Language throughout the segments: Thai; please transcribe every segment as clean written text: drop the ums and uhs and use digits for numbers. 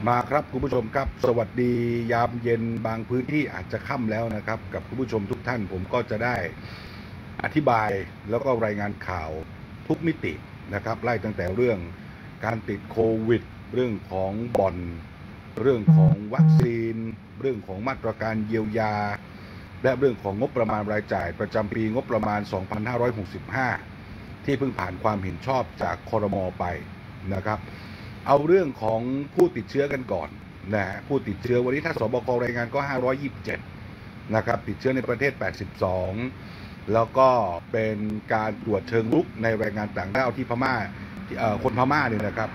มาครับคุณผู้ชมครับสวัสดียามเย็นบางพื้นที่อาจจะค่ำแล้วนะครับกับคุณผู้ชมทุกท่านผมก็จะได้อธิบายแล้วก็รายงานข่าวทุกมิตินะครับไล่ตั้งแต่เรื่องการติดโควิดเรื่องของบ่อนเรื่องของวัคซีนเรื่องของมาตรการเยียวยาและเรื่องของงบประมาณรายจ่ายประจำปีงบประมาณ 2565 ที่เพิ่งผ่านความเห็นชอบจากครม.ไปนะครับเอาเรื่องของผู้ติดเชื้อกันก่อนนะผู้ติดเชื้อวันนี้ถ้าสบครายงานก็527นะครับติดเชื้อในประเทศ82แล้วก็เป็นการตรวจเชิงรุกในแรงงานต่างด้าวที่พม่าคนพม่าเนี่ยนะครับ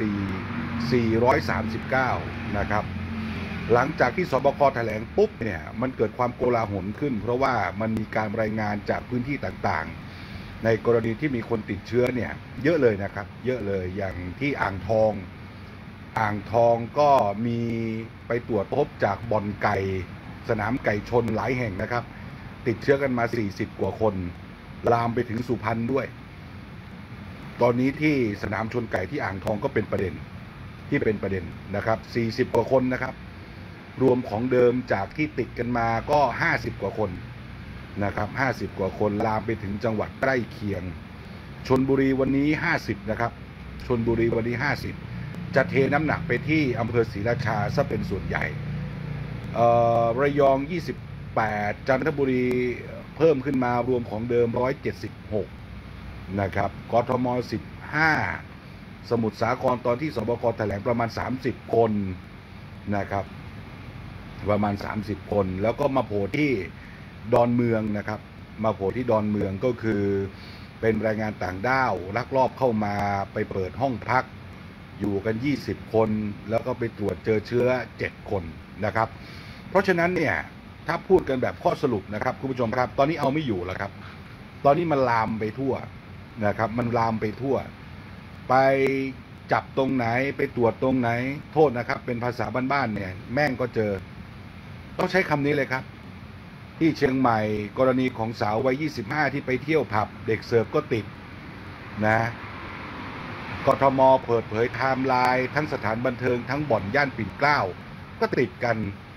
439นะครับหลังจากที่สบคแถลงปุ๊บเนี่ยมันเกิดความโกลาหลขึ้นเพราะว่ามันมีการรายงานจากพื้นที่ต่างๆในกรณีที่มีคนติดเชื้อเนี่ยเยอะเลยนะครับเยอะเลยอย่างที่อ่างทองก็มีไปตรวจพบจากบ่อนไก่สนามไก่ชนหลายแห่งนะครับติดเชื้อกันมา40กว่าคนลามไปถึงสุพรรณด้วยตอนนี้ที่สนามชนไก่ที่อ่างทองก็เป็นประเด็นนะครับ40กว่าคนนะครับรวมของเดิมจากที่ติดกันมาก็50กว่าคนนะครับ50กว่าคนลามไปถึงจังหวัดใกล้เคียงชลบุรีวันนี้50นะครับชลบุรีวันนี้50จะเทน้ำหนักไปที่อำเภอศรีราชาซะเป็นส่วนใหญ่ระยอง28จันทบุรีเพิ่มขึ้นมารวมของเดิม176นะครับกทม15สมุทรสาครตอนที่สบคแถลงประมาณ30คนนะครับประมาณ30คนแล้วก็มาโผล่ที่ดอนเมืองนะครับมาโผล่ที่ดอนเมืองก็คือเป็นแรงงานต่างด้าวลักลอบเข้ามาไปเปิดห้องพักอยู่กัน20คนแล้วก็ไปตรวจเจอเชื้อ7คนนะครับเพราะฉะนั้นเนี่ยถ้าพูดกันแบบข้อสรุปนะครับคุณผู้ชมครับตอนนี้เอาไม่อยู่แล้วครับตอนนี้มันลามไปทั่วนะครับมันลามไปทั่วไปจับตรงไหนไปตรวจตรงไหนโทษนะครับเป็นภาษาบ้านๆเนี่ยแม่งก็เจอต้องใช้คำนี้เลยครับที่เชียงใหม่กรณีของสาววัย25ที่ไปเที่ยวผับเด็กเสิร์ฟก็ติดนะกทมเปิดเผยไทม์ไลน์ทั้งสถานบันเทิงทั้งบ่อนย่านปิ่นเกล้าก็ติดกัน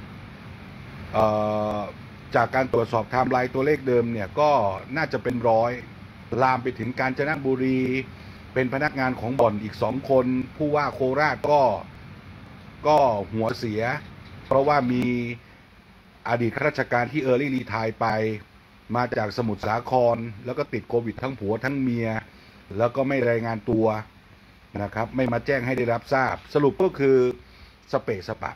จากการตรวจสอบไทม์ไลน์ตัวเลขเดิมเนี่ยก็น่าจะเป็น100ลามไปถึงกาญจนบุรีเป็นพนักงานของบ่อนอีก2คนผู้ว่าโคราชก็หัวเสียเพราะว่ามีอดีตข้าราชการที่รีไทร์ไปมาจากสมุทรสาครแล้วก็ติดโควิดทั้งผัวทั้งเมียแล้วก็ไม่รายงานตัวนะครับไม่มาแจ้งให้ได้รับทราบสรุปก็คือสเปะสปะ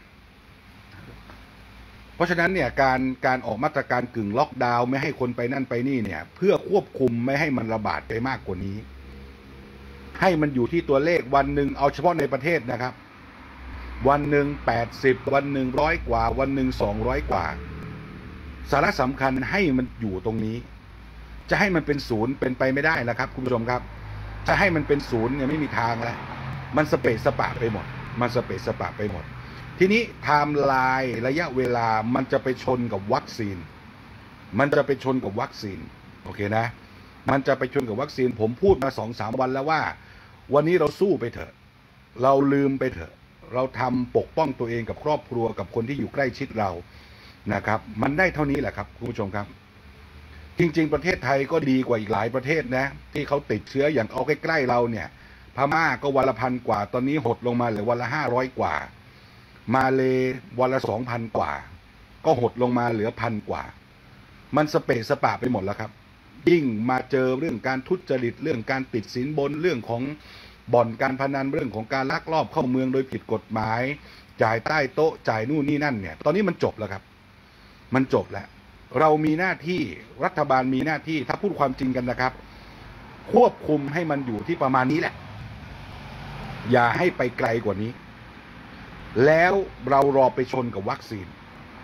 เพราะฉะนั้นเนี่ยการออกมาตรการกึ่งล็อกดาวน์ไม่ให้คนไปนั่นไปนี่เนี่ยเพื่อควบคุมไม่ให้มันระบาดไปมากกว่านี้ให้มันอยู่ที่ตัวเลขวันหนึ่งเอาเฉพาะในประเทศนะครับวันหนึ่ง80วันหนึ่ง100กว่าวันหนึ่ง200กว่าสาระสำคัญให้มันอยู่ตรงนี้จะให้มันเป็นศูนย์เป็นไปไม่ได้นะครับคุณผู้ชมครับจะให้มันเป็นศูนย์เนี่ยไม่มีทางแล้วมันสเปะสปะไปหมดทีนี้ไทม์ไลน์ระยะเวลามันจะไปชนกับวัคซีนโอเคนะมันจะไปชนกับวัคซีนผมพูดมา 2-3 วันแล้วว่าวันนี้เราสู้ไปเถอะเราลืมไปเถอะเราทำปกป้องตัวเองกับครอบครัวกับคนที่อยู่ใกล้ชิดเรานะครับมันได้เท่านี้แหละครับคุณผู้ชมครับจริงๆประเทศไทยก็ดีกว่าอีกหลายประเทศนะที่เขาติดเชื้ออย่างเอาใกล้ๆเราเนี่ยพม่าก็วันละ1,000 กว่าตอนนี้หดลงมาเหลือวันละ500 กว่ามาเลวันละ 2,000 กว่าก็หดลงมาเหลือ1,000 กว่ามันสเปะสปะไปหมดแล้วครับยิ่งมาเจอเรื่องการทุจริตเรื่องการติดสินบนเรื่องของบ่อนการพนันเรื่องของการลักลอบเข้าเมืองโดยผิดกฎหมายจ่ายใต้โต๊ะจ่ายนู่นนี่นั่นเนี่ยตอนนี้มันจบแล้วครับมันจบแล้วเรามีหน้าที่รัฐบาลมีหน้าที่ถ้าพูดความจริงกันนะครับควบคุมให้มันอยู่ที่ประมาณนี้แหละอย่าให้ไปไกลกว่านี้แล้วเรารอไปชนกับวัคซีน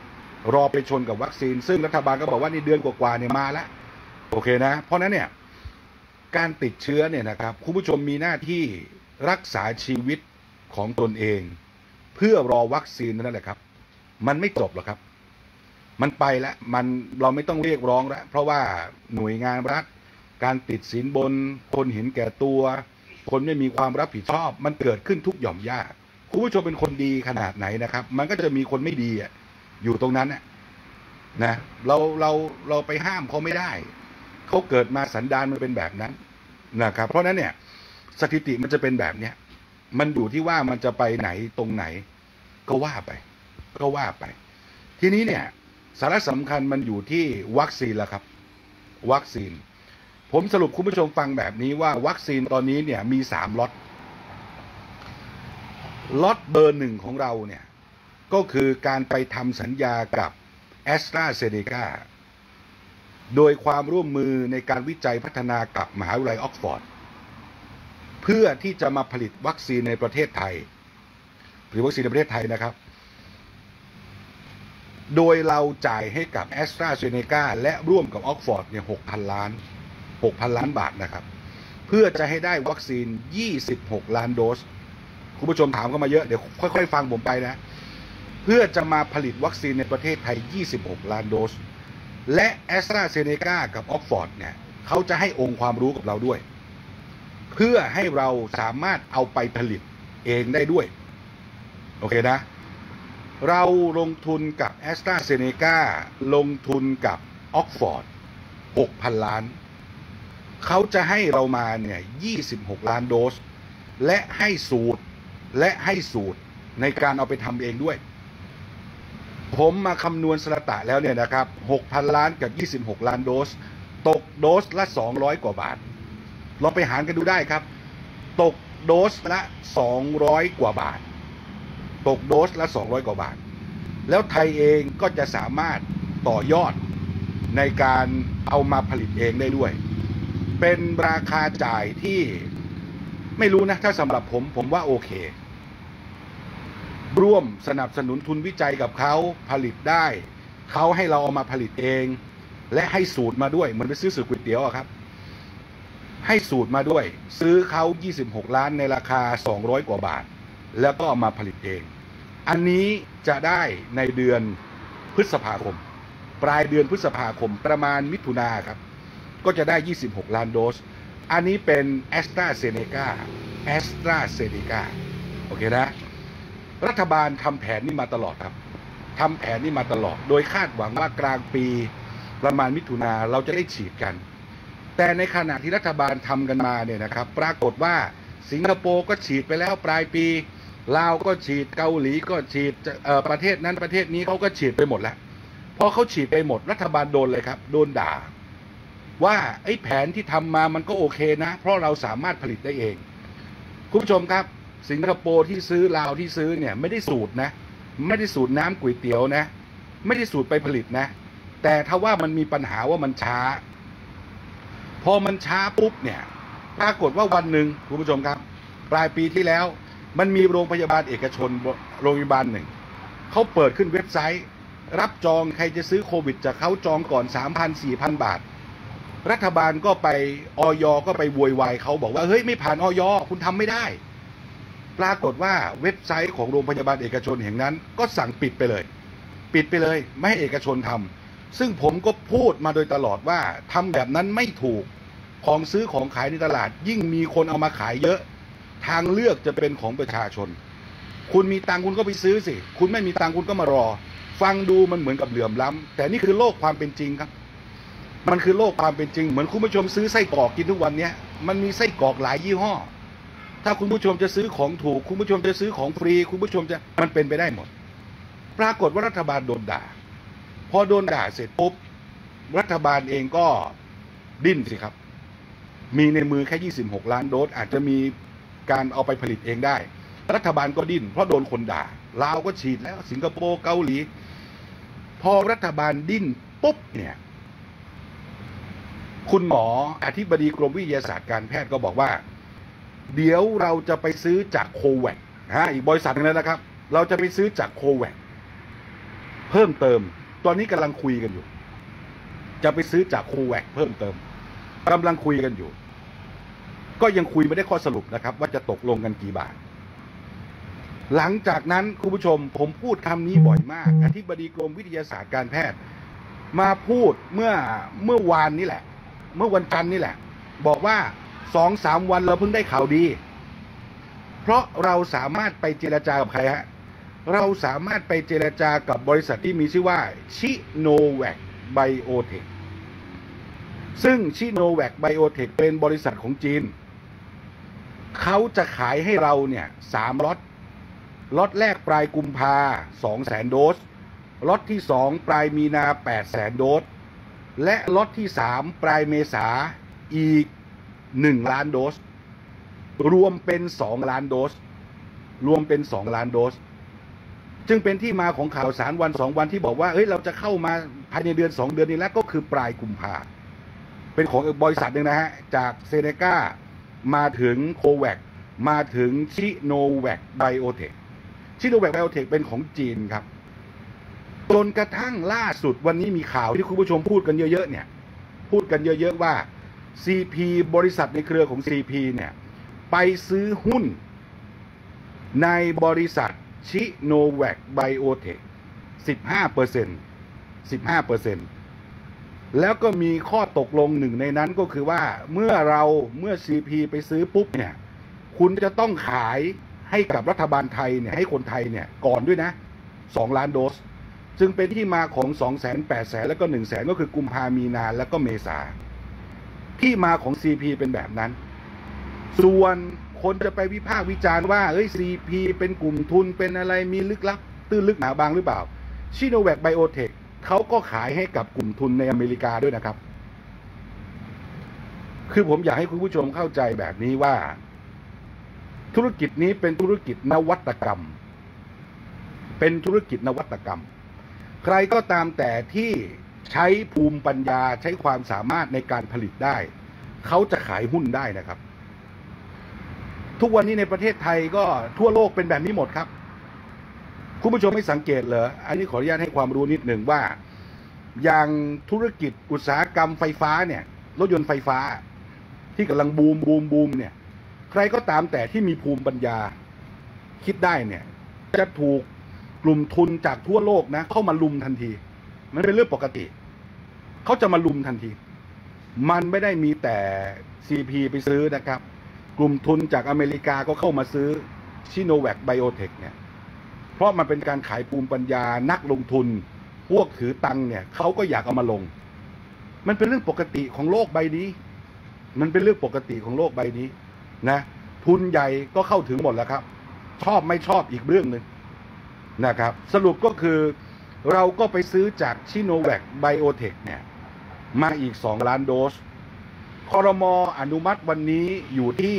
ซึ่งรัฐบาลก็บอกว่านี่เดือนกว่าๆเนี่ยมาแล้วโอเคนะเพราะนั้นเนี่ยการติดเชื้อเนี่ยนะครับคุณผู้ชมมีหน้าที่รักษาชีวิตของตนเองเพื่อรอวัคซีนนั่นแหละครับมันไม่จบหรอกครับมันไปแล้วเราไม่ต้องเรียกร้องแล้วเพราะว่าหน่วยงานรัฐการติดสินบนคนเห็นแก่ตัวคนไม่มีความรับผิดชอบมันเกิดขึ้นทุกหย่อมย่าคุณผู้ชมเป็นคนดีขนาดไหนนะครับมันก็จะมีคนไม่ดีอยู่ตรงนั้นนะเราไปห้ามเขาไม่ได้เขาเกิดมาสันดานมันเป็นแบบนั้นนะครับเพราะนั้นเนี่ยสถิติมันจะเป็นแบบเนี้ยมันอยู่ที่ว่ามันจะไปไหนตรงไหนก็ว่าไปทีนี้เนี่ยสาระสำคัญมันอยู่ที่วัคซีนแล้วครับวัคซีนผมสรุปคุณผู้ชมฟังแบบนี้ว่าวัคซีนตอนนี้เนี่ยมี3 ล็อตเบอร์ 1ของเราเนี่ยก็คือการไปทำสัญญากับแอสตราเซเนกาโดยความร่วมมือในการวิจัยพัฒนากับมหาวิทยาลัยออกซฟอร์ดเพื่อที่จะมาผลิตวัคซีนในประเทศไทยหรือวัคซีนในประเทศไทยนะครับโดยเราจ่ายให้กับแอสตราเซเนกาและร่วมกับออกซฟอร์ดเนี่ย6,000 ล้านบาทนะครับเพื่อจะให้ได้วัคซีน26 ล้านโดสคุณผู้ชมถามเข้ามาเยอะเดี๋ยวค่อยๆฟังผมไปนะเพื่อจะมาผลิตวัคซีนในประเทศไทย26 ล้านโดสและแอสตราเซเนกากับออกซฟอร์ดเนี่ยเขาจะให้องค์ความรู้กับเราด้วยเพื่อให้เราสามารถเอาไปผลิตเองได้ด้วยโอเคนะเราลงทุนกับแอสตราเซเนกาลงทุนกับออกซฟอร์ด6,000 ล้านเขาจะให้เรามาเนี่ย26 ล้านโดสและให้สูตรในการเอาไปทำเองด้วยผมมาคำนวณสระตะแล้วเนี่ยนะครับ 6,000 ล้านกับ26 ล้านโดสตกโดสละ200 กว่าบาทลองไปหารกันดูได้ครับตกโดสละ200 กว่าบาทตกโดสละ200 กว่าบาทแล้วไทยเองก็จะสามารถต่อยอดในการเอามาผลิตเองได้ด้วยเป็นราคาจ่ายที่ไม่รู้นะถ้าสำหรับผมว่าโอเคร่วมสนับสนุนทุนวิจัยกับเขาผลิตได้เขาให้เราเอามาผลิตเองและให้สูตรมาด้วยเหมือนไปซื้อสูตรก๋วยเตี๋ยวครับให้สูตรมาด้วยซื้อเขา26 ล้านในราคา200 กว่าบาทแล้วก็เอามาผลิตเองอันนี้จะได้ในเดือนพฤษภาคมปลายเดือนพฤษภาคมประมาณมิถุนาครับก็จะได้26 ล้านโดสอันนี้เป็นแอสตราเซเนกาโอเคนะรัฐบาลทำแผนนี้มาตลอดครับทำแผนนี้มาตลอดโดยคาดหวังว่ากลางปีประมาณมิถุนาเราจะได้ฉีดกันแต่ในขณะที่รัฐบาลทำกันมาเนี่ยนะครับปรากฏว่าสิงคโปร์ก็ฉีดไปแล้วปลายปีลาวก็ฉีดเกาหลีก็ฉีดประเทศนั้นประเทศนี้เขาก็ฉีดไปหมดแล้วพอเขาฉีดไปหมดรัฐบาลโดนเลยครับโดนด่าว่าไอ้แผนที่ทำมามันก็โอเคนะเพราะเราสามารถผลิตได้เองคุณผู้ชมครับสิงคโปร์ที่ซื้อลาวที่ซื้อเนี่ยไม่ได้สูตรนะไม่ได้สูตรน้ำก๋วยเตี๋ยวนะไม่ได้สูตรไปผลิตนะแต่ถ้าว่ามันมีปัญหาว่ามันช้าพอมันช้าปุ๊บเนี่ยปรากฏว่าวันหนึ่งคุณผู้ชมครับปลายปีที่แล้วมันมีโรงพยาบาลเอกชนโรงพยาบาลหนึ่งเขาเปิดขึ้นเว็บไซต์รับจองใครจะซื้อโควิดจากเขาจองก่อน 3,000-4,000 บาทรัฐบาลก็ไปอย.ก็ไปโวยวายเขาบอกว่าเฮ้ยไม่ผ่านอย.คุณทำไม่ได้ปรากฏว่าเว็บไซต์ของโรงพยาบาลเอกชนแห่งนั้นก็สั่งปิดไปเลยไม่ให้เอกชนทำซึ่งผมก็พูดมาโดยตลอดว่าทำแบบนั้นไม่ถูกของซื้อของขายในตลาดยิ่งมีคนเอามาขายเยอะทางเลือกจะเป็นของประชาชนคุณมีตังค์คุณก็ไปซื้อสิคุณไม่มีตังค์คุณก็มารอฟังดูมันเหมือนกับเหลื่อมล้ำแต่นี่คือโลกความเป็นจริงครับมันคือโลกความเป็นจริงเหมือนคุณผู้ชมซื้อไส้กรอกกินทุกวันนี้มันมีไส้กรอกหลายยี่ห้อถ้าคุณผู้ชมจะซื้อของถูกคุณผู้ชมจะซื้อของฟรีคุณผู้ชมจะมันเป็นไปได้หมดปรากฏว่ารัฐบาลโดนด่าพอโดนด่าเสร็จปุ๊บรัฐบาลเองก็ดิ้นสิครับมีในมือแค่26 ล้านโดสอาจจะมีการเอาไปผลิตเองได้รัฐบาลก็ดิ้นเพราะโดนคนด่าลาวก็ฉีดแล้วสิงคโปร์เกาหลีพอรัฐบาลดิ้นปุ๊บเนี่ยคุณหมออธิบดีกรมวิทยาศาสตร์การแพทย์ก็บอกว่าเดี๋ยวเราจะไปซื้อจากโควัคอีกบริษัทนึงแล้วนะครับเราจะไปซื้อจากโควัคเพิ่มเติมตอนนี้กำลังคุยกันอยู่จะไปซื้อจากโควัคเพิ่มเติมกำลังคุยกันอยู่ก็ยังคุยไม่ได้ข้อสรุปนะครับว่าจะตกลงกันกี่บาทหลังจากนั้นคุณผู้ชมผมพูดคำนี้บ่อยมากอธิบดีกรมวิทยาศาสตร์การแพทย์มาพูดเมื่อวานนี้แหละเมื่อวันจันทร์นี่แหละบอกว่า2-3 วันเราเพิ่งได้ข่าวดีเพราะเราสามารถไปเจรจากับใครฮะเราสามารถไปเจรจากับบริษัทที่มีชื่อว่าชิโนแวคไบโอเทคซึ่งชิโนแวคไบโอเทคเป็นบริษัทของจีนเขาจะขายให้เราเนี่ย3 ล็อตแรกปลายกุมภา200,000 โดสล็อตที่2ปลายมีนา800,000 โดสและล็อตที่3ปลายเมษาอีก1 ล้านโดสรวมเป็น2 ล้านโดสจึงเป็นที่มาของข่าวสารวัน2 วันที่บอกว่าเฮ้ยเราจะเข้ามาภายในเดือน2 เดือนนี้แล้วก็คือปลายกุมภาเป็นของบริษัทหนึ่งนะฮะจากเซเนกามาถึงโคแวคมาถึงชิโนแวคไบโอเทคชิโนแวคไบโอเทคเป็นของจีนครับจนกระทั่งล่าสุดวันนี้มีข่าวที่คุณผู้ชมพูดกันเยอะๆเนี่ยพูดกันเยอะๆว่า CP บริษัทในเครือของ CP เนี่ยไปซื้อหุ้นในบริษัทชิโนแวคไบโอเทค 15%แล้วก็มีข้อตกลงหนึ่งในนั้นก็คือว่าเมื่อ CP ไปซื้อปุ๊บเนี่ยคุณจะต้องขายให้กับรัฐบาลไทยเนี่ยให้คนไทยเนี่ยก่อนด้วยนะ2 ล้านโดสจึงเป็นที่มาของ 200,000 800,000 แล้วก็ 100,000 ก็คือกุมภามีนาแล้วก็เมษาที่มาของ CP เป็นแบบนั้นส่วนคนจะไปวิพากษ์วิจารณ์ว่าCP เป็นกลุ่มทุนเป็นอะไรมีลึกลับตื้นลึกหนาบางหรือเปล่าชิโนแวคไบโอเทคเขาก็ขายให้กับกลุ่มทุนในอเมริกาด้วยนะครับคือผมอยากให้คุณผู้ชมเข้าใจแบบนี้ว่าธุรกิจนี้เป็นธุรกิจนวัตกรรมใครก็ตามแต่ที่ใช้ภูมิปัญญาใช้ความสามารถในการผลิตได้เขาจะขายหุ้นได้นะครับทุกวันนี้ในประเทศไทยก็ทั่วโลกเป็นแบบนี้หมดครับคุณผู้ชมไม่สังเกตเหรออันนี้ขออนุญาตให้ความรู้นิดหนึ่งว่าอย่างธุรกิจอุตสาหกรรมไฟฟ้าเนี่ยรถยนต์ไฟฟ้าที่กำลังบูมเนี่ยใครก็ตามแต่ที่มีภูมิปัญญาคิดได้เนี่ยจะถูกกลุ่มทุนจากทั่วโลกนะเข้ามาลุมทันทีมันเป็นเรื่องปกติเขาจะมาลุมทันทีมันไม่ได้มีแต่ CP ไปซื้อนะครับกลุ่มทุนจากอเมริกาก็เข้ามาซื้อชิโนแวคไบโอเทคเนี่ยเพราะมันเป็นการขายภูมิปัญญานักลงทุนพวกถือตังเนี่ยเขาก็อยากเอามาลงมันเป็นเรื่องปกติของโลกใบนี้นะทุนใหญ่ก็เข้าถึงหมดแล้วครับชอบไม่ชอบอีกเรื่องหนึ่งนะครับสรุปก็คือเราก็ไปซื้อจากชิโนแวคไบโอเทคเนี่ยมาอีก2 ล้านโดสครม.อนุมัติวันนี้อยู่ที่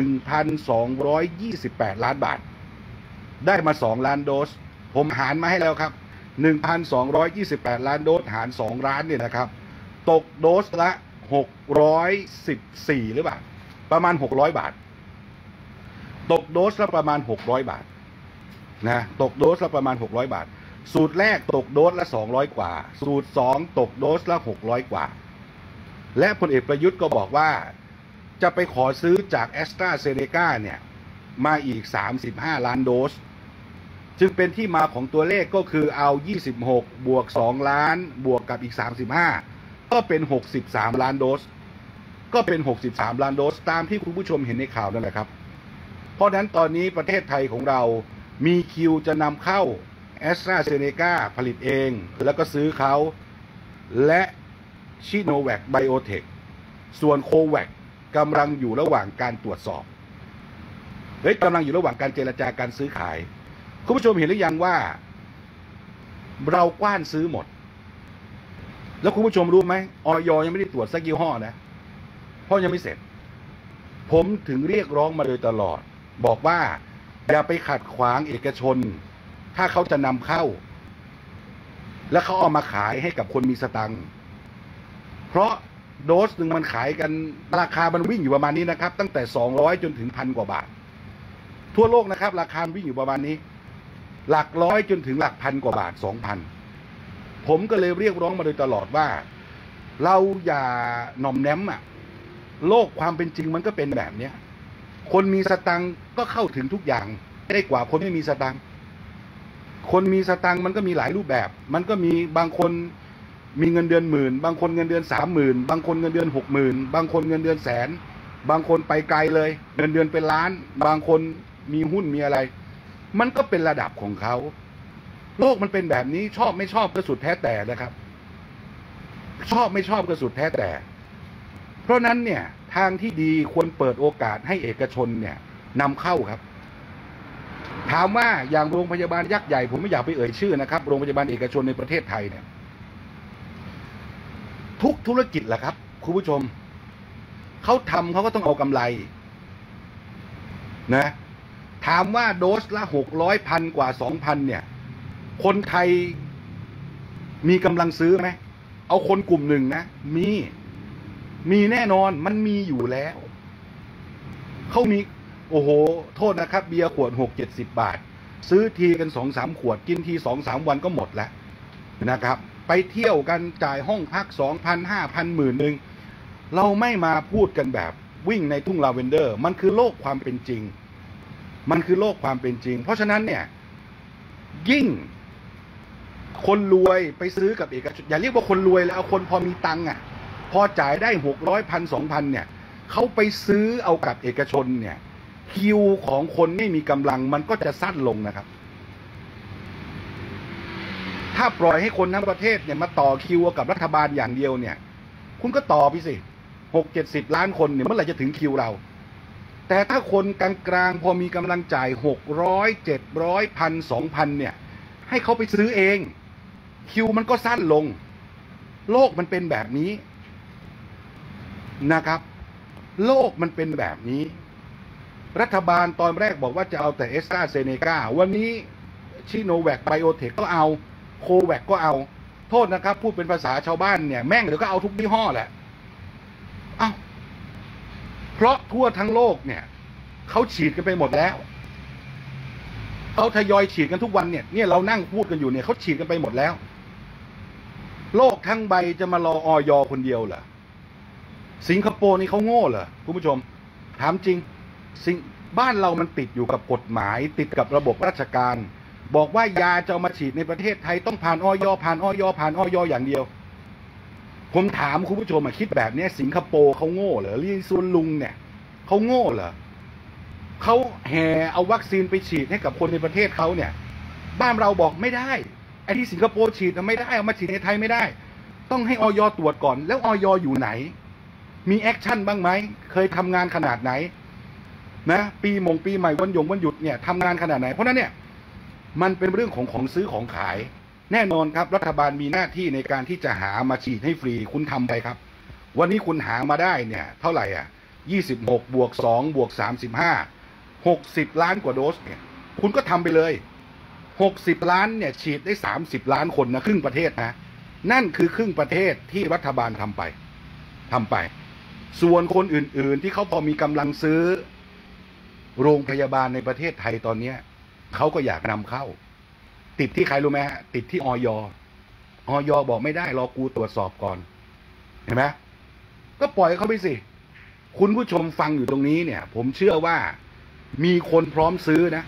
1,228 ล้านบาทได้มา2 ล้านโดสผมหารมาให้แล้วครับ 1,228 ล้านโดสหาร2 ล้านเนี่ยนะครับตกโดสละ614หรือเปล่าประมาณ600 บาทตกโดสละประมาณ600 บาทนะตกโดสละประมาณ600 บาทสูตรแรกตกโดสละ200 กว่าสูตร2ตกโดสละ600 กว่าและพลเอกประยุทธ์ก็บอกว่าจะไปขอซื้อจากแอสตราเซเนกาเนี่ยมาอีก35 ล้านโดสจึงเป็นที่มาของตัวเลขก็คือเอา26บวก2 ล้านบวกกับอีก35ก็เป็น63 ล้านโดสตามที่คุณผู้ชมเห็นในข่าวนั่นแหละครับเพราะนั้นตอนนี้ประเทศไทยของเรามีคิวจะนำเข้าแอสตราเซเนกาผลิตเองแล้วก็ซื้อเขาและชิโนแวคไบโอเทคส่วนโคแวคกำลังอยู่ระหว่างการตรวจสอบกำลังอยู่ระหว่างการเจรจาการซื้อขายคุณผู้ชมเห็นหรือยังว่าเรากว้านซื้อหมดแล้วคุณผู้ชมรู้ไหมอย.ยังไม่ได้ตรวจสักยี่ห้อนะเพราะยังไม่เสร็จผมถึงเรียกร้องมาโดยตลอดบอกว่าอย่าไปขัดขวางเอกชนถ้าเขาจะนำเข้าแล้วเขาเอามาขายให้กับคนมีสตังค์เพราะโดสหนึ่งมันขายกันราคามันวิ่งอยู่ประมาณนี้นะครับตั้งแต่200จนถึง1,000 กว่าบาททั่วโลกนะครับราคาวิ่งอยู่ประมาณนี้หลักร้อยจนถึงหลักพันกว่าบาท 2,000 ผมก็เลยเรียกร้องมาโดยตลอดว่าเราอย่าหน่อมแนมโลกความเป็นจริงมันก็เป็นแบบเนี้ยคนมีสตังค์ก็เข้าถึงทุกอย่างได้กว่าคนไม่มีสตังค์คนมีสตังค์มันก็มีหลายรูปแบบมันก็มีบางคนมีเงินเดือน10,000บางคนเงินเดือน30,000บางคนเงินเดือน60,000บางคนเงินเดือน100,000บางคนไปไกลเลยเงินเดือนเป็นล้านบางคนมีหุ้นมีอะไร มันก็เป็นระดับของเขาโลกมันเป็นแบบนี้ชอบไม่ชอบก็สุดแท้แต่นะครับชอบไม่ชอบก็สุดแท้แต่เพราะนั้นเนี่ยทางที่ดีควรเปิดโอกาสให้เอกชนเนี่ยนำเข้าครับถามว่าอย่างโรงพยาบาลยักษ์ใหญ่ผมไม่อยากไปเอ่ยชื่อนะครับโรงพยาบาลเอกชนในประเทศไทยเนี่ยทุกธุรกิจแหละครับคุณผู้ชมเขาทำเขาก็ต้องเอากำไรนะถามว่าโดสละ600,000 กว่า 2,000เนี่ยคนไทยมีกำลังซื้อไหมเอาคนกลุ่มหนึ่งนะมีแน่นอนมันมีอยู่แล้วเขามีโอ้โหโทษนะครับเบียร์ขวด6-70 บาทซื้อทีกัน2-3 ขวดกินที2-3 วันก็หมดแล้วนะครับไปเที่ยวกันจ่ายห้องพัก 2,000 5,000 10,000เราไม่มาพูดกันแบบวิ่งในทุ่งลาเวนเดอร์มันคือโลกความเป็นจริงมันคือโลกความเป็นจริงเพราะฉะนั้นเนี่ยยิ่งคนรวยไปซื้อกับเอกชนอย่าเรียกว่าคนรวยแล้วเอาคนพอมีตังค์อ่ะพอจ่ายได้600,000-2,000เนี่ยเขาไปซื้อเอากับเอกชนเนี่ยคิวของคนไม่มีกำลังมันก็จะสั้นลงนะครับถ้าปล่อยให้คนทั้งประเทศเนี่ยมาต่อคิวกับรัฐบาลอย่างเดียวเนี่ยคุณก็ต่อไปสิ60-70 ล้านคนเนี่ยเมื่อไหร่จะถึงคิวเราแต่ถ้าคนกลางๆพอมีกำลังจ่าย600 700 1,000 2,000เนี่ยให้เขาไปซื้อเองคิวมันก็สั้นลงโลกมันเป็นแบบนี้นะครับโลกมันเป็นแบบนี้รัฐบาลตอนแรกบอกว่าจะเอาแต่เอสตราเซเนกาวันนี้ชิโนแวคไบโอเทคก็เอาโคแวคก็เอาโทษนะครับพูดเป็นภาษาชาวบ้านเนี่ยแม่งเดี๋ยวก็เอาทุกยี่ห้อแหละเอ้าเพราะทั่วทั้งโลกเนี่ยเขาฉีดกันไปหมดแล้วเขาทยอยฉีดกันทุกวันเนี่ยเรานั่งพูดกันอยู่เนี่ยเขาฉีดกันไปหมดแล้วโลกทั้งใบจะมารออย.คนเดียวเหรอสิงคโปร์นี่เขาโง่เหรอคุณผู้ชมถามจริงบ้านเรามันติดอยู่กับกฎหมายติดกับระบบราชการบอกว่ายาจะเอามาฉีดในประเทศไทยต้องผ่านอย.ผ่านอย.อย่างเดียวผมถามคุณผู้ชมคิดแบบนี้สิงคโปร์เขาโง่เหรอลีซุนลุงเนี่ยเขาโง่เหรอเขาแห่เอาวัคซีนไปฉีดให้กับคนในประเทศเขาเนี่ยบ้านเราบอกไม่ได้ไอ้ที่สิงคโปร์ฉีดไม่ได้เอามาฉีดในไทยไม่ได้ต้องให้อย.ตรวจก่อนแล้วอย.อยู่ไหนมีแอคชั่นบ้างไหมเคยทำงานขนาดไหนนะปีใหม่วันหยุดเนี่ยทำงานขนาดไหนเพราะนั้นเนี่ยมันเป็นเรื่องของซื้อของขายแน่นอนครับรัฐบาลมีหน้าที่ในการที่จะหามาฉีดให้ฟรีคุณทำไปครับวันนี้คุณหามาได้เนี่ยเท่าไหร่อ่ะ26+2+35 60 ล้านกว่าโดสเนี่ยคุณก็ทำไปเลย60 ล้านเนี่ยฉีดได้30 ล้านคนนะครึ่งประเทศนะนั่นคือครึ่งประเทศที่รัฐบาลทำไปส่วนคนอื่นๆที่เขาพอมีกำลังซื้อโรงพยาบาลในประเทศไทยตอนนี้เขาก็อยากนำเข้าติดที่ใครรู้ไหมฮะติดที่อย.บอกไม่ได้รอกูตรวจสอบก่อนเห็นไหมก็ปล่อยเขาไปสิคุณผู้ชมฟังอยู่ตรงนี้เนี่ยผมเชื่อว่ามีคนพร้อมซื้อนะ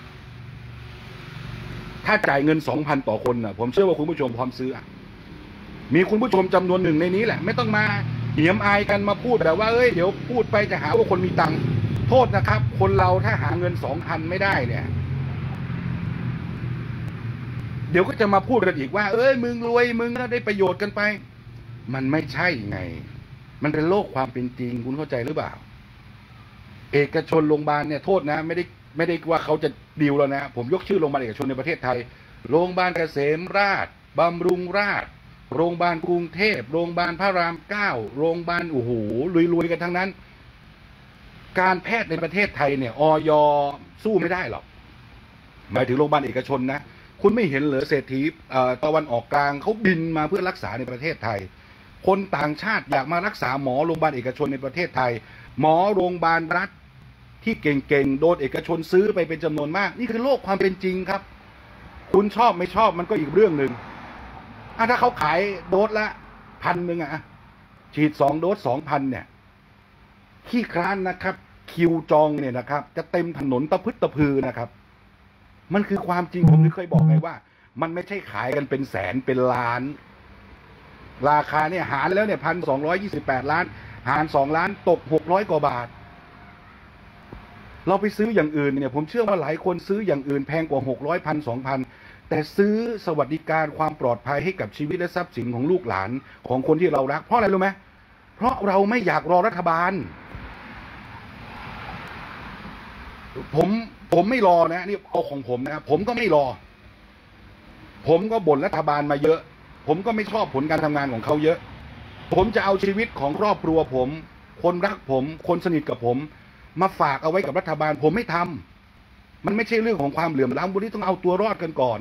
ถ้าจ่ายเงิน 2,000 ต่อคนนะผมเชื่อว่าคุณผู้ชมพร้อมซื้อมีคุณผู้ชมจำนวนหนึ่งในนี้แหละไม่ต้องมาเหี่ยมอายกันมาพูดแบบว่าเดี๋ยวพูดไปจะหาว่าคนมีตังค์โทษนะครับคนเราถ้าหาเงิน 2,000 ไม่ได้เนี่ยเดี๋ยวก็จะมาพูดกันอีกว่ามึงรวยมึงก็ได้ประโยชน์กันไปมันไม่ใช่ไงมันเป็นโลกความเป็นจริงคุณเข้าใจหรือเปล่าเอกชนโรงพยาบาลเนี่ยโทษนะไม่ได้ว่าเขาจะดีลแล้วนะผมยกชื่อโรงพยาบาลเอกชนในประเทศไทยโรงพยาบาลเกษมราษฎร์บำรุงราษฎร์โรงพยาบาลกรุงเทพโรงพยาบาลพระราม 9โรงพยาบาลโอ้โหรวยๆกันทั้งนั้นการแพทย์ในประเทศไทยเนี่ยอย.สู้ไม่ได้หรอกหมายถึงโรงพยาบาลเอกชนนะคุณไม่เห็นเหรอเศรษฐีตะวันออกกลางเขาบินมาเพื่อรักษาในประเทศไทยคนต่างชาติอยากมารักษาหมอโรงพยาบาลเอกชนในประเทศไทยหมอโรงพยาบาลรัฐที่เก่งๆโดนเอกชนซื้อไปเป็นจำนวนมากนี่คือโลกความเป็นจริงครับคุณชอบไม่ชอบมันก็อีกเรื่องหนึ่งถ้าเขาขายโดสละ1,000ฉีด2 โดส 2,000เนี่ยขี้คร้านนะครับคิวจองเนี่ยนะครับจะเต็มถนนตะพึดตะพือนะครับมันคือความจริงผมเคยบอกไงว่ามันไม่ใช่ขายกันเป็นแสนเป็นล้านราคาเนี่ยหารแล้วเนี่ย1,228 ล้านหาร2 ล้านตก600 กว่าบาทเราไปซื้ออย่างอื่นเนี่ยผมเชื่อว่าหลายคนซื้ออย่างอื่นแพงกว่า600 1,000 2,000แต่ซื้อสวัสดิการความปลอดภัยให้กับชีวิตและทรัพย์สินของลูกหลานของคนที่เรารักเพราะอะไรรู้ไหมเพราะเราไม่อยากรอรัฐบาลผมไม่รอนะนี่เอาของผมนะผมก็ไม่รอผมก็บ่นรัฐบาลมาเยอะผมก็ไม่ชอบผลการทำงานของเขาเยอะผมจะเอาชีวิตของครอบครัวผมคนรักผมคนสนิทกับผมมาฝากเอาไว้กับรัฐบาลผมไม่ทำมันไม่ใช่เรื่องของความเหลื่อมล้ำวันนี้ต้องเอาตัวรอดกันก่อน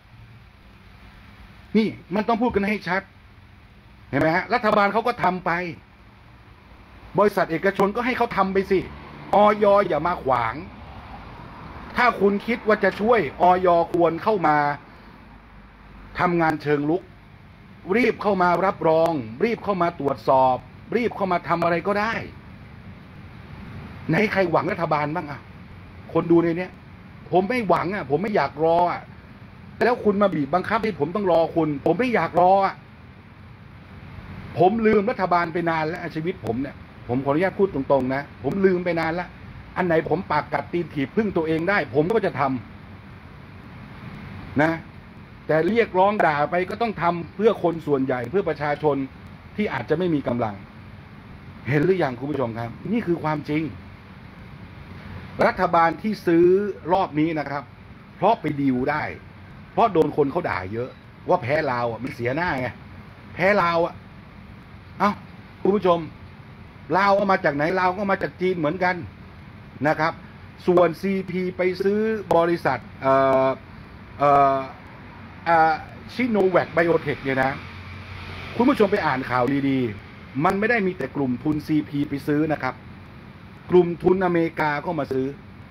นี่มันต้องพูดกันให้ชัดเห็นไหมฮะรัฐบาลเขาก็ทำไปบริษัทเอกชนก็ให้เขาทำไปสิอย.อย่ามาขวางถ้าคุณคิดว่าจะช่วยอย.ควรเข้ามาทำงานเชิงลุกรีบเข้ามารับรองรีบเข้ามาตรวจสอบรีบเข้ามาทำอะไรก็ได้ไหนใครหวังรัฐบาลบ้างอ่ะคนดูในเนี้ยผมไม่หวังอ่ะผมไม่อยากรออ่ะแล้วคุณมาบีบบังคับให้ผมต้องรอคุณผมไม่อยากรออ่ะผมลืมรัฐบาลไปนานแล้วชีวิตผมเนี่ยผมขออนุญาตพูดตรงๆนะผมลืมไปนานแล้วอันไหนผมปากกัดตีนถีบพึ่งตัวเองได้ผมก็จะทำนะแต่เรียกร้องด่าไปก็ต้องทำเพื่อคนส่วนใหญ่เพื่อประชาชนที่อาจจะไม่มีกำลังเห็นหรือยังคุณผู้ชมครับนี่คือความจริงรัฐบาลที่ซื้อรอบนี้นะครับเพราะไปดีลได้เพราะโดนคนเขาด่าเยอะว่าแพ้ลาวอ่ะมันเสียหน้าไงแพ้ลาวอ่ะเอ้าคุณผู้ชมลาวเอามาจากไหนลาวก็มาจากจีนเหมือนกันนะครับส่วน CP ไปซื้อบริษัทชิโนแวคไบโอเทคเนี่ยนะคุณผู้ชมไปอ่านข่าวดีๆมันไม่ได้มีแต่กลุ่มทุน CP ไปซื้อนะครับกลุ่มทุนอเมริกาก็มาซื้อ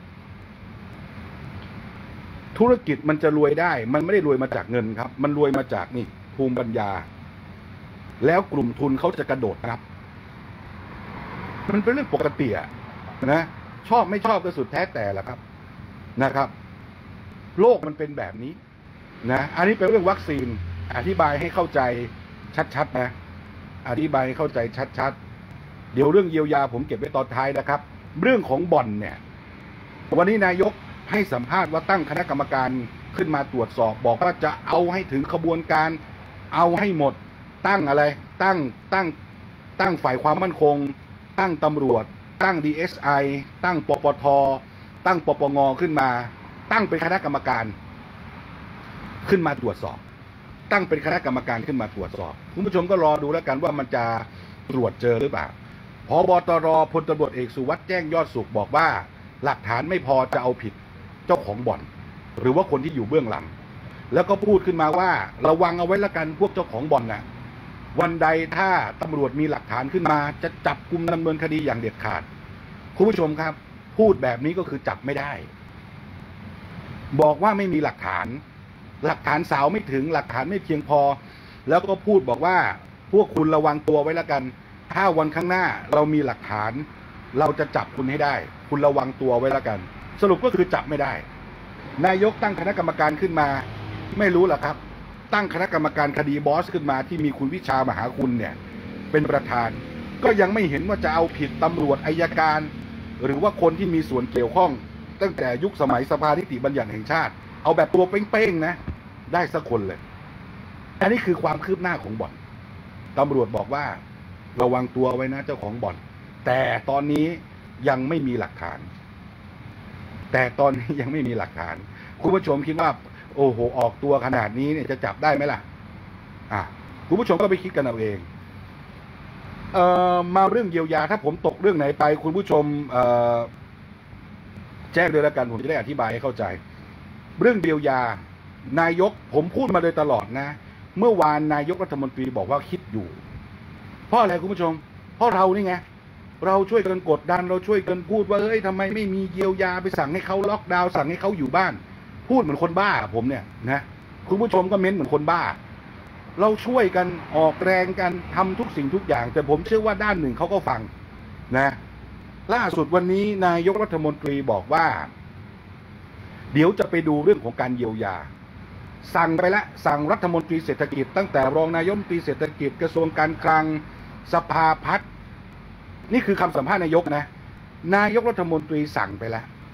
ธุรกิจมันจะรวยได้มันไม่ได้รวยมาจากเงินครับมันรวยมาจากนี่ภูมิปัญญาแล้วกลุ่มทุนเขาจะกระโดดครับมันเป็นเรื่องปกตินะชอบไม่ชอบก็สุดแท้แต่ละครับนะครับโลกมันเป็นแบบนี้นะอันนี้เป็นเรื่องวัคซีนอธิบายให้เข้าใจชัดๆนะอธิบายให้เข้าใจชัดๆเดี๋ยวเรื่องเยียวยาผมเก็บไว้ตอนท้ายนะครับเรื่องของบ่อนเนี่ยวันนี้นายกให้สัมภาษณ์ว่าตั้งคณะกรรมการขึ้นมาตรวจสอบบอกว่าจะเอาให้ถึงขบวนการเอาให้หมดตั้งอะไรตั้งฝ่ายความมั่นคงตั้งตำรวจตั้ง DSI ตั้งปปทตั้งปปงขึ้นมาตั้งเป็นคณะกรรมการขึ้นมาตรวจสอบตั้งเป็นคณะกรรมการขึ้นมาตรวจสอบคุณผู้ชมก็รอดูแล้วกันว่ามันจะตรวจเจอหรือเปล่าผบ.ตร.พลตำรวจเอกสุวัสดิ์แจ้งยอดสุขบอกว่าหลักฐานไม่พอจะเอาผิดเจ้าของบ่อนหรือว่าคนที่อยู่เบื้องหลังแล้วก็พูดขึ้นมาว่าระวังเอาไว้ละกันพวกเจ้าของบ่อนนะวันใดถ้าตำรวจมีหลักฐานขึ้นมาจะจับกุมดำเนินคดีอย่างเด็ดขาดคุณผู้ชมครับพูดแบบนี้ก็คือจับไม่ได้บอกว่าไม่มีหลักฐานสาวไม่ถึงหลักฐานไม่เพียงพอแล้วก็พูดบอกว่าพวกคุณระวังตัวไว้ละกันถ้าวันข้างหน้าเรามีหลักฐานเราจะจับคุณให้ได้คุณระวังตัวไว้ละกันสรุปก็คือจับไม่ได้นายกตั้งคณะกรรมการขึ้นมาไม่รู้หรอครับตั้งคณะกรรมการคดีบอสขึ้นมาที่มีคุณวิชามหาคุณเนี่ยเป็นประธานก็ยังไม่เห็นว่าจะเอาผิดตำรวจอัยการหรือว่าคนที่มีส่วนเกี่ยวข้องตั้งแต่ยุคสมัยสภานิติบัญญัติแห่งชาติเอาแบบตัวเป้งๆนะได้สักคนเลยอันนี้คือความคืบหน้าของบ่อนตำรวจบอกว่าระวังตัวไว้นะเจ้าของบ่อนแต่ตอนนี้ยังไม่มีหลักฐานคุณผู้ชมคิดว่าโอ้โหออกตัวขนาดนี้เนี่ยจะจับได้ไหมล่ะคุณผู้ชมก็ไปคิดกันเอาเองมาเรื่องเยียวยาถ้าผมตกเรื่องไหนไปคุณผู้ชมแจ้งด้วยแล้วกันผมจะได้อธิบายให้เข้าใจเรื่องเยียวยานายกผมพูดมาโดยตลอดนะเมื่อวานนายกรัฐมนตรีบอกว่าคิดอยู่เพราะอะไรคุณผู้ชมเพราะเรานี่ไงเราช่วยกันกดดันเราช่วยกันพูดว่าเฮ้ยทำไมไม่มีเยียวยาไปสั่งให้เขาล็อกดาวน์สั่งให้เขาอยู่บ้านพูดเหมือนคนบ้าผมเนี่ยนะคุณผู้ชมก็เม้นเหมือนคนบ้าเราช่วยกันออกแรงกันทำทุกสิ่งทุกอย่างแต่ผมเชื่อว่าด้านหนึ่งเขาก็ฟังนะล่าสุดวันนี้นายกรัฐมนตรีบอกว่าเดี๋ยวจะไปดูเรื่องของการเยียวยาสั่งไปแล้วสั่งรัฐมนตรีเศรษฐกิจตั้งแต่รองนายกรัฐมนตรีเศรษฐกิจกระทรวงการคลังสภาพัฒน์นี่คือคำสัมภาษณ์นายกนะนายกรัฐมนตรีสั่งไปแล้ว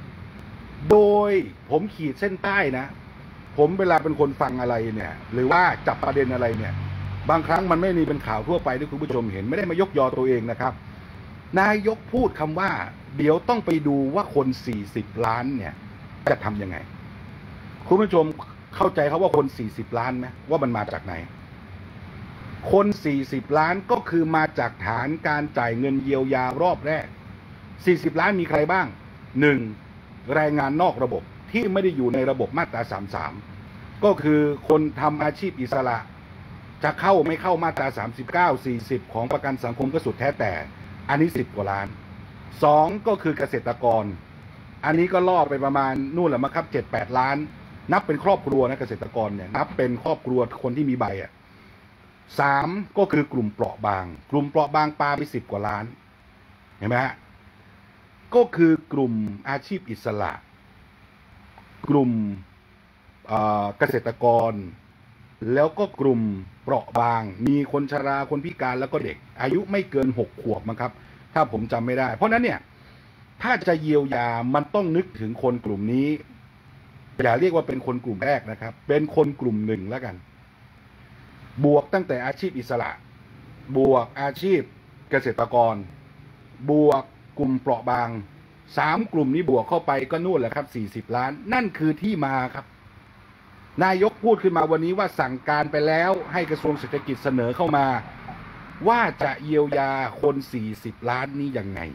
โดยผมขีดเส้นใต้นะผมเวลาเป็นคนฟังอะไรเนี่ยหรือว่าจับประเด็นอะไรเนี่ยบางครั้งมันไม่มีเป็นข่าวทั่วไปที่คุณผู้ชมเห็นไม่ได้มายกยอตัวเองนะครับนายกพูดคำว่าเดี๋ยวต้องไปดูว่าคน40 ล้านเนี่ยจะทำยังไงคุณผู้ชมเข้าใจเขาว่าคน40 ล้านไหมว่ามันมาจากไหนคน40 ล้านก็คือมาจากฐานการจ่ายเงินเยียวยารอบแรก40 ล้านมีใครบ้าง1แรงงานนอกระบบที่ไม่ได้อยู่ในระบบมาตรา33ก็คือคนทำอาชีพอิสระจะเข้าไม่เข้ามาตรา39 40ของประกันสังคมก็สุดแท้แต่อันนี้10 กว่าล้าน2ก็คือเกษตรกรอันนี้ก็ล่อไปประมาณนู่นแหละมั้งครับ7-8 ล้านนับเป็นครอบครัวนะเกษตรกรเนี่ยนับเป็นครอบครัวคนที่มีใบ3ก็คือกลุ่มเปราะบางกลุ่มเปราะบางปาไป10 กว่าล้านเห็นไหมฮะก็คือกลุ่มอาชีพอิสระกลุ่มเกษตรกรแล้วก็กลุ่มเปราะบางมีคนชราคนพิการแล้วก็เด็กอายุไม่เกิน6 ขวบมั้งครับถ้าผมจำไม่ได้เพราะนั้นเนี่ยถ้าจะเยียวยามันต้องนึกถึงคนกลุ่มนี้อย่าเรียกว่าเป็นคนกลุ่มแรกนะครับเป็นคนกลุ่มหนึ่งแล้วกันบวกตั้งแต่อาชีพอิสระบวกอาชีพเกษตรกรบวกกลุ่มเปราะบาง3 กลุ่มนี้บวกเข้าไปก็นู่นแหละครับ40 ล้านนั่นคือที่มาครับนายกพูดขึ้นมาวันนี้ว่าสั่งการไปแล้วให้กระทรวงเศรษฐกิจเสนอเข้ามาว่าจะเยียวยาคน40 ล้านนี้ยังไง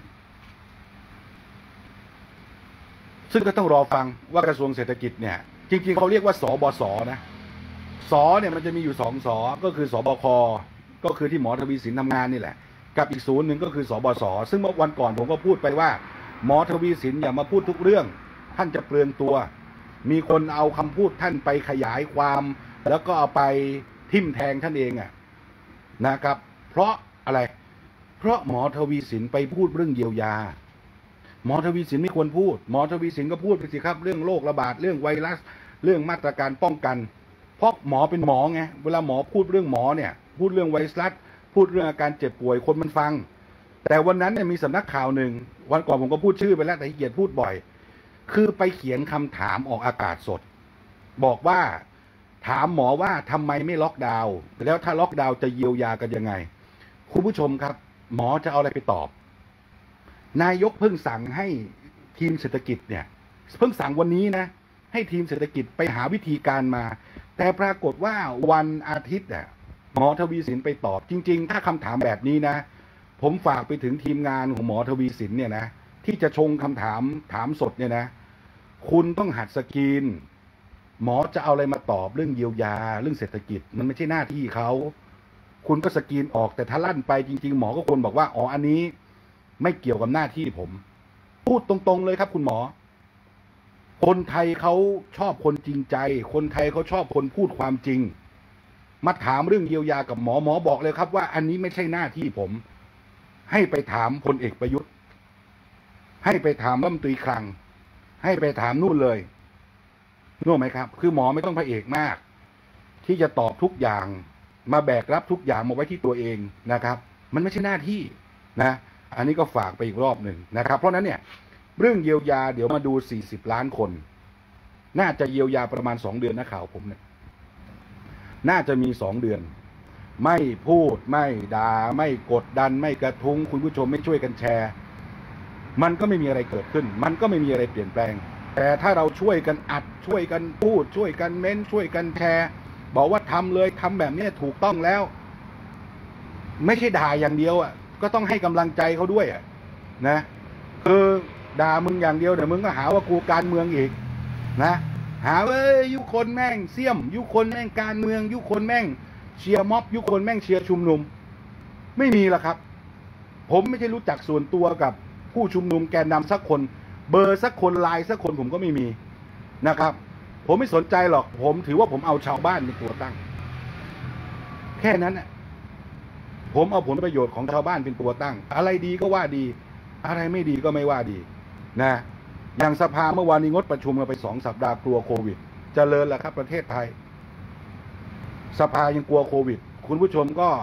ซึ่งก็ต้องรอฟังว่ากระทรวงเศรษฐกิจเนี่ยจริงๆเขาเรียกว่าสบสนะสเนี่ยมันจะมีอยู่2 สก็คือสบคก็คือที่หมอทวีสินทำงานนี่แหละกับอีกศูนย์หนึ่งก็คือสบสซึ่งเมื่อวันก่อนผมก็พูดไปว่าหมอทวีสินอย่ามาพูดทุกเรื่องท่านจะเปลืองตัวมีคนเอาคำพูดท่านไปขยายความแล้วก็เอาไปทิ่มแทงท่านเองนะครับเพราะอะไรเพราะหมอทวีสินไปพูดเรื่องเยียวยาหมอทวีสินไม่ควรพูดหมอทวีสินก็พูดไปสิครับเรื่องโรคระบาดเรื่องไวรัสเรื่องมาตรการป้องกันเพราะหมอเป็นหมอไงเวลาหมอพูดเรื่องหมอเนี่ยพูดเรื่องไวรัสพูดเรื่องอาการเจ็บป่วยคนมันฟังแต่วันนั้นเนี่ยมีสำนักข่าวหนึ่งวันก่อนผมก็พูดชื่อไปแล้วแต่ขี้เกียจพูดบ่อยคือไปเขียนคำถามออกอากาศสดบอกว่าถามหมอว่าทำไมไม่ล็อกดาวน์แล้วถ้าล็อกดาวน์จะเยียวยากันยังไงคุณผู้ชมครับหมอจะเอาอะไรไปตอบนายกเพิ่งสั่งให้ทีมเศรษฐกิจเนี่ยเพิ่งสั่งวันนี้นะให้ทีมเศรษฐกิจไปหาวิธีการมาแต่ปรากฏว่าวันอาทิตย์หมอทวีสินไปตอบจริงๆถ้าคำถามแบบนี้นะผมฝากไปถึงทีมงานของหมอทวีสินเนี่ยนะที่จะชงคำถามสดเนี่ยนะคุณต้องหัดสกรีนหมอจะเอาอะไรมาตอบเรื่องเยียวยาเรื่องเศรษฐกิจมันไม่ใช่หน้าที่เขาคุณก็สกรีนออกแต่ถ้าลั่นไปจริงๆหมอก็ควรบอกว่าอ๋ออันนี้ไม่เกี่ยวกับหน้าที่ผมพูดตรงๆเลยครับคุณหมอคนไทยเขาชอบคนจริงใจคนไทยเขาชอบคนพูดความจริงมาถามเรื่องเยียวยากับหมอบอกเลยครับว่าอันนี้ไม่ใช่หน้าที่ผมให้ไปถามพลเอกประยุทธ์ให้ไปถามรัฐมนตรีคลังให้ไปถามนู่นเลยรู้ไหมครับคือหมอไม่ต้องพระเอกมากที่จะตอบทุกอย่างมาแบกรับทุกอย่างมาไว้ที่ตัวเองนะครับมันไม่ใช่หน้าที่นะอันนี้ก็ฝากไปอีกรอบหนึ่งนะครับเพราะนั้นเนี่ยเรื่องเยียวยาเดี๋ยวมาดู40 ล้านคนน่าจะเยียวยาประมาณ2 เดือนนะข่าวผมเนี่ยน่าจะมี2 เดือนไม่พูดไม่ด่าไม่กดดันไม่กระทุ้งคุณผู้ชมไม่ช่วยกันแชร์มันก็ไม่มีอะไรเกิดขึ้นมันก็ไม่มีอะไรเปลี่ยนแปลงแต่ถ้าเราช่วยกันอัดช่วยกันพูดช่วยกันเม้นช่วยกันแชร์บอกว่าทำเลยทำแบบนี้ถูกต้องแล้วไม่ใช่ด่าอย่างเดียวก็ต้องให้กำลังใจเขาด้วยนะคือด่ามึงอย่างเดียวเดี๋ยวมึงก็หาว่ากูการเมืองอีกนะหาว่ายุคนแม่งเสี่ยมยุคนแม่งการเมืองยุคนแม่งเชียร์ม็อบยุคนแม่งเชียร์ชุมนุมไม่มีละครับผมไม่ใช่รู้จักส่วนตัวกับผู้ชุมนุมแกนนำสักคนเบอร์สักคนไลน์สักคนผมก็ไม่มีนะครับผมไม่สนใจหรอกผมถือว่าผมเอาชาวบ้านเป็นตัวตั้งแค่นั้นผมเอาผลประโยชน์ของชาวบ้านเป็นตัวตั้งอะไรดีก็ว่าดีอะไรไม่ดีก็ไม่ว่าดีนะอย่างสภาเมื่อวานนี้งดประชุมกันไป2 สัปดาห์กลัวโควิดเจริญแล้วครับประเทศไทยสภายังกลัวโควิดคุณผู้ชมก็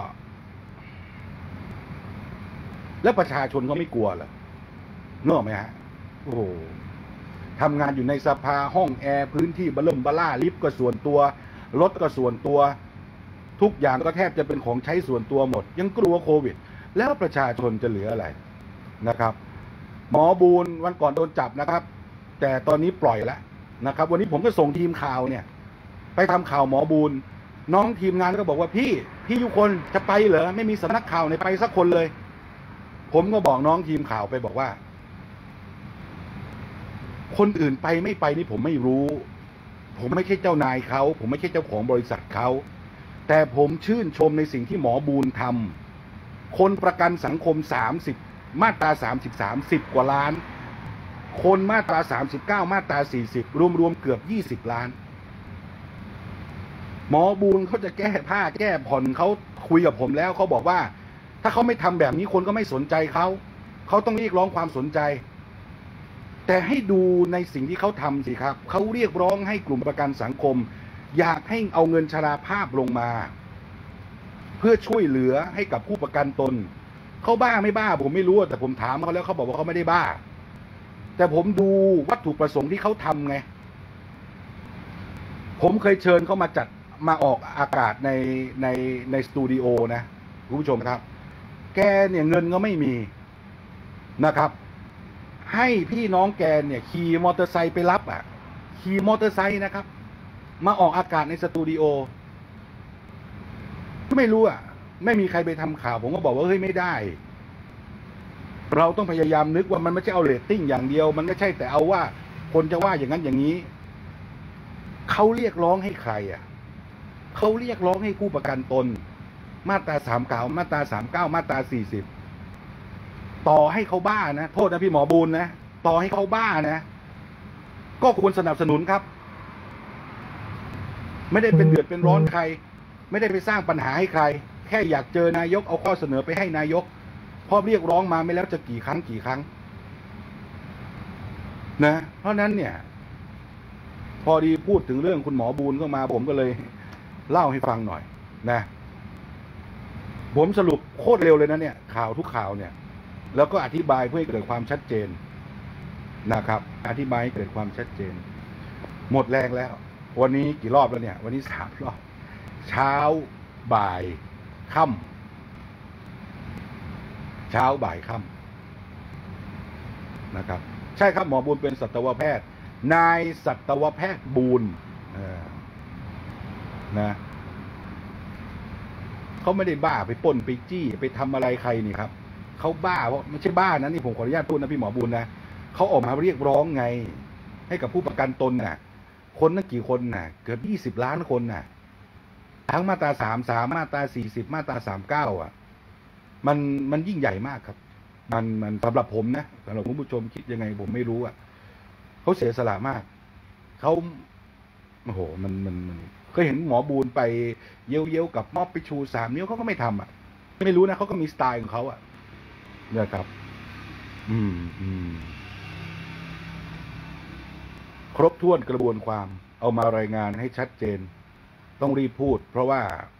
แล้วประชาชนเขาไม่กลัวเหรอนึกออกไหมฮะโอ้โหทำงานอยู่ในสภาห้องแอร์พื้นที่บะเริ่มบะล่าลิฟต์ก็ส่วนตัวรถก็ส่วนตัวทุกอย่างก็แทบจะเป็นของใช้ส่วนตัวหมดยังกลัวโควิดแล้วประชาชนจะเหลืออะไรนะครับหมอบูลวันก่อนโดนจับนะครับแต่ตอนนี้ปล่อยแล้วนะครับวันนี้ผมก็ส่งทีมข่าวเนี่ยไปทำข่าวหมอบูลน้องทีมงานก็บอกว่าพี่ทุกคนจะไปเหรอไม่มีสำนักข่าวไหนไปสักคนเลยผมก็บอกน้องทีมข่าวไปบอกว่าคนอื่นไปไม่ไปนี่ผมไม่รู้ผมไม่ใช่เจ้านายเขาผมไม่ใช่เจ้าของบริษัทเขาแต่ผมชื่นชมในสิ่งที่หมอบูลทำคนประกันสังคม30มาตรา33 10 กว่าล้านคนมาตรา39มาตรา40รวมเกือบ20 ล้านหมอบูลเขาจะแก้ผ้าแก้ผ่อนเขาคุยกับผมแล้วเขาบอกว่าถ้าเขาไม่ทำแบบนี้คนก็ไม่สนใจเขาต้องเรียกร้องความสนใจแต่ให้ดูในสิ่งที่เขาทำสิครับเขาเรียกร้องให้กลุ่มประกันสังคมอยากให้เอาเงินชราภาพลงมาเพื่อช่วยเหลือให้กับผู้ประกันตนเขาบ้าไม่บ้าผมไม่รู้แต่ผมถามเขาแล้วเขาบอกว่าเขาไม่ได้บ้าแต่ผมดูวัตถุประสงค์ที่เขาทำไงผมเคยเชิญเขามาออกอากาศในสตูดิโอนะคุณผู้ชมครับแกเนี่ยเงินก็ไม่มีนะครับให้พี่น้องแกเนี่ยขี่มอเตอร์ไซค์ไปรับขี่มอเตอร์ไซค์นะครับมาออกอากาศในสตูดิโอก็ไม่รู้ไม่มีใครไปทำข่าวผมก็บอกว่าเฮ้ยไม่ได้เราต้องพยายามนึกว่ามันไม่ใช่เอาเรตติ้งอย่างเดียวมันไม่ใช่แต่เอาว่าคนจะว่าอย่างนั้นอย่างนี้เขาเรียกร้องให้ใครเขาเรียกร้องให้ผู้ประกันตนมาตรา39มาตรา39มาตรา40ต่อให้เขาบ้านะโทษนะพี่หมอบูลนะต่อให้เขาบ้านะก็ควรสนับสนุนครับไม่ได้เป็นเดือดเป็นร้อนใครไม่ได้ไปสร้างปัญหาให้ใครแค่อยากเจอนายกเอาข้อเสนอไปให้นายกพอเรียกร้องมาไม่แล้วจะกี่ครั้งนะเพราะนั้นเนี่ยพอดีพูดถึงเรื่องคุณหมอบูลเข้ามาผมก็เลยเล่าให้ฟังหน่อยนะผมสรุปโคตรเร็วเลยนะเนี่ยข่าวทุกข่าวเนี่ยแล้วก็อธิบายเพื่อให้เกิดความชัดเจนนะครับอธิบายให้เกิดความชัดเจนหมดแรงแล้ววันนี้กี่รอบแล้วเนี่ยวันนี้3 รอบเช้าบ่ายค่ำเช้าบ่ายค่ำนะครับใช่ครับหมอบูลเป็นสัตวแพทย์นายสัตวแพทย์บูลนะเขาไม่ได้บ้าไปปล้นไปจี้ไปทำอะไรใครนี่ครับเขาบ้าเพราะไม่ใช่บ้านะนี่ผมขออนุญาตพูดนะพี่หมอบูลนะเขาออกมาเรียกร้องไงให้กับผู้ประกันตนน่ะคนนั่นกี่คนน่ะเกือบ20 ล้านคนน่ะทั้งมาตรา33มาตรา40มาตรา39มันยิ่งใหญ่มากครับมันสำหรับผมนะสำหรับคุณผู้ชมคิดยังไงผมไม่รู้เขาเสียสละมากเขาโอ้โหมันเคยเห็นหมอบูลไปเย้ยวกับมอบไปชู3 นิ้วเขาก็ไม่ทำไม่รู้นะเขาก็มีสไตล์ของเขาเนี่ยครับครบถ้วนกระบวนความเอามารายงานให้ชัดเจนต้องรีบพูดเพราะว่า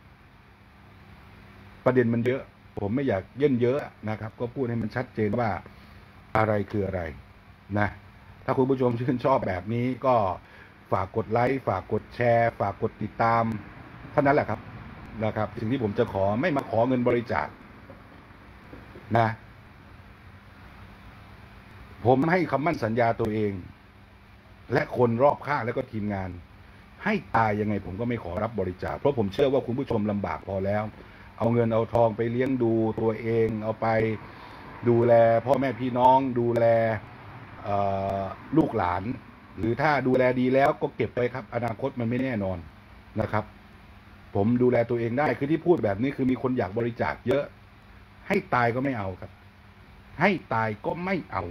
ประเด็นมันเยอะผมไม่อยากเย่นเยอะนะครับก็พูดให้มันชัดเจนว่าอะไรคืออะไรนะถ้าคุณผู้ชมชื่นชอบแบบนี้ก็ฝากกดไลค์ฝากกดแชร์ฝากกดติดตามเท่านั้นแหละครับนะครับสิ่งที่ผมจะขอไม่มาขอเงินบริจาคนะผมให้คำมั่นสัญญาตัวเองและคนรอบข้างและก็ทีมงานให้ตายยังไงผมก็ไม่ขอรับบริจาคเพราะผมเชื่อว่าคุณผู้ชมลำบากพอแล้วเอาเงินเอาทองไปเลี้ยงดูตัวเองเอาไปดูแลพ่อแม่พี่น้องดูแลลูกหลานหรือถ้าดูแลดีแล้วก็เก็บไปครับอนาคตมันไม่แน่นอนนะครับผมดูแลตัวเองได้คือที่พูดแบบนี้คือมีคนอยากบริจาคเยอะให้ตายก็ไม่เอาครับให้ตายก็ไม่เอา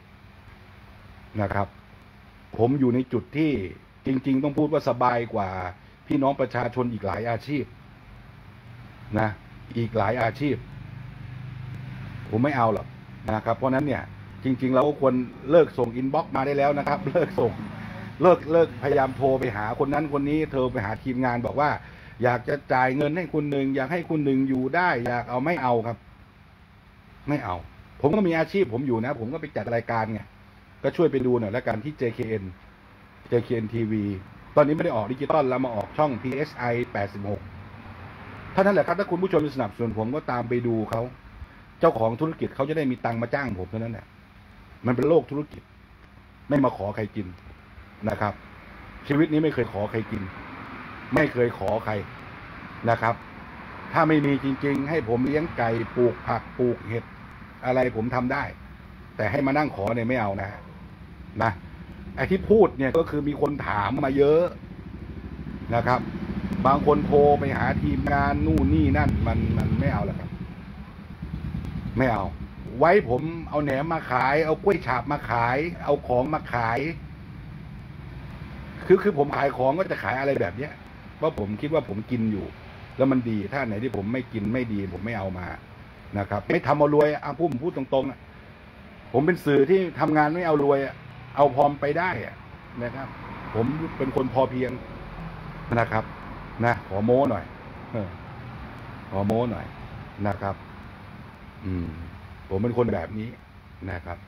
นะครับผมอยู่ในจุดที่จริงๆต้องพูดว่าสบายกว่าพี่น้องประชาชนอีกหลายอาชีพนะอีกหลายอาชีพผมไม่เอาหรอกนะครับเพราะนั้นเนี่ยจริงๆเราก็ควรเลิกส่งอินบ็อกซ์มาได้แล้วนะครับเลิกส่งเลิกพยายามโทรไปหาคนนั้นคนนี้เธอไปหาทีมงานบอกว่าอยากจะจ่ายเงินให้คุณหนึ่งอยากให้คุณหนึ่งอยู่ได้อยากเอาไม่เอาครับไม่เอาผมก็มีอาชีพผมอยู่นะผมก็ไปจัดรายการไงก็ช่วยไปดูหน่อยแล้วกันที่ JKN TV ตอนนี้ไม่ได้ออกดิจิตอลแล้วมาออกช่อง PSI 86เท่านั้นแหละครับถ้าคุณผู้ชมจะสนับสนุนผมก็ตามไปดูเขาเจ้าของธุรกิจเขาจะได้มีตังค์มาจ้างผมเท่านั้นแหละมันเป็นโลกธุรกิจไม่มาขอใครกินนะครับชีวิตนี้ไม่เคยขอใครกินไม่เคยขอใครนะครับถ้าไม่มีจริงๆให้ผมเลี้ยงไก่ปลูกผักปลูกเห็ดอะไรผมทำได้แต่ให้มานั่งขอเนี่ยไม่เอานะไอ้ที่พูดเนี่ยก็คือมีคนถามมาเยอะนะครับบางคนโทรไปหาทีมงานนู่นนี่นั่นมันไม่เอาแล้วครับไม่เอาไว้ผมเอาแหนมมาขายเอากล้วยฉาบมาขายเอาของมาขายคือผมขายของก็จะขายอะไรแบบเนี้ยเพราะผมคิดว่าผมกินอยู่แล้วมันดีถ้าไหนที่ผมไม่กินไม่ดีผมไม่เอามานะครับไม่ทำเอารวยผมพูดตรงๆผมเป็นสื่อที่ทำงานไม่เอารวยเอาพอไปได้นะครับผมเป็นคนพอเพียงนะครับนะขอโม้หน่อยขอโม้หน่อยนะครับผมเป็นคนแบบนี้นะครับ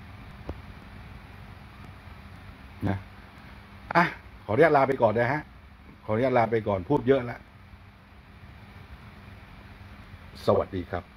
นะขออนุญาตลาไปก่อนนะฮะขออนุญาตลาไปก่อนพูดเยอะแล้วสวัสดีครับ